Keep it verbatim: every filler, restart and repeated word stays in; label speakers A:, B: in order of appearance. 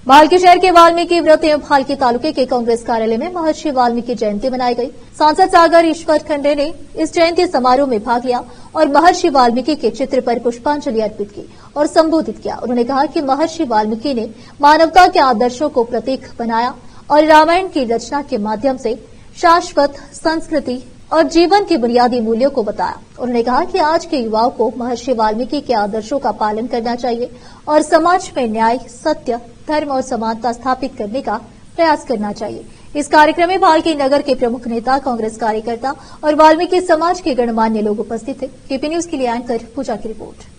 A: भालकी शहर के वाल्मीकि वृत्त एवं भालकी तालुके के कांग्रेस कार्यालय में महर्षि वाल्मीकि जयंती मनाई गई। सांसद सागर ईश्वर खंडे ने इस जयंती समारोह में भाग लिया और महर्षि वाल्मीकि के चित्र पर पुष्पांजलि अर्पित की और संबोधित किया। उन्होंने कहा कि महर्षि वाल्मीकि ने मानवता के आदर्शों को प्रतीक बनाया और रामायण की रचना के माध्यम से शाश्वत संस्कृति और जीवन के बुनियादी मूल्यों को बताया। उन्होंने कहा कि आज के युवाओं को महर्षि वाल्मीकि के आदर्शों का पालन करना चाहिए और समाज में न्याय, सत्य, धर्म और समानता स्थापित करने का प्रयास करना चाहिए। इस कार्यक्रम में भालकी नगर के प्रमुख नेता, कांग्रेस कार्यकर्ता और वाल्मीकि समाज के गणमान्य लोग उपस्थित थे। केपी न्यूज के लिए एंकर पूजा की रिपोर्ट।